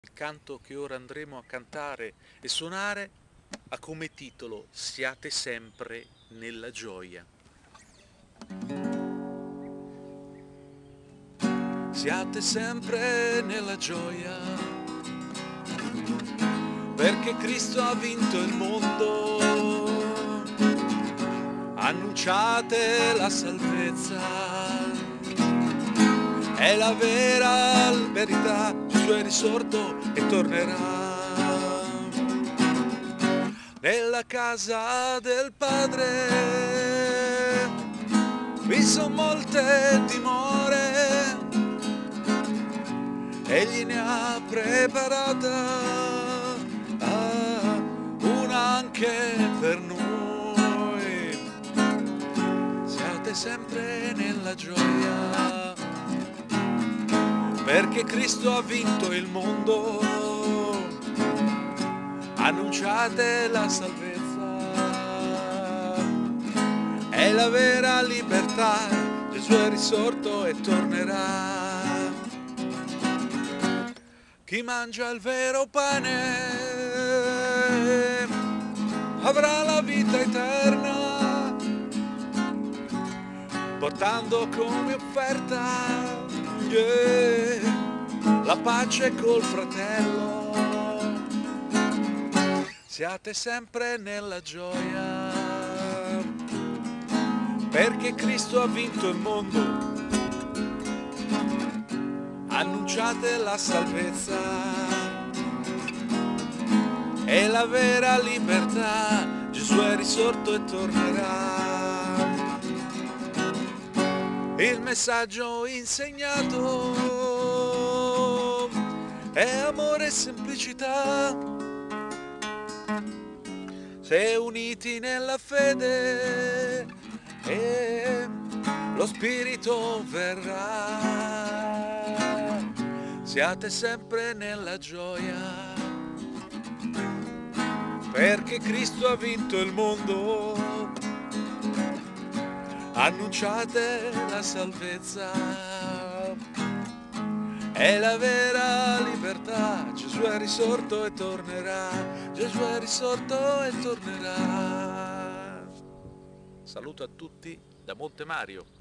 Il canto che ora andremo a cantare e suonare ha come titolo Siate sempre nella gioia. Siate sempre nella gioia, perché Cristo ha vinto il mondo. Annunciate la salvezza, è la vera verità. Gesù è risorto e tornerà. Nella casa del Padre vi sono molte dimore, egli ne ha preparata una anche per noi. Siate sempre nella gioia, perché Cristo ha vinto il mondo. Annunciate la salvezza, è la vera libertà. Gesù è risorto e tornerà. Chi mangia il vero pane avrà la vita eterna, portando come offerta la pace col fratello. Siate sempre nella gioia, perché Cristo ha vinto il mondo. Annunciate la salvezza, è la vera libertà. Gesù è risorto e tornerà. Il messaggio insegnato è amore e semplicità. Se uniti nella fede e lo Spirito verrà. Siate sempre nella gioia, perché Cristo ha vinto il mondo. Annunciate la salvezza, è la vera libertà. Gesù è risorto e tornerà. Gesù è risorto e tornerà. Saluto a tutti da Monte Mario.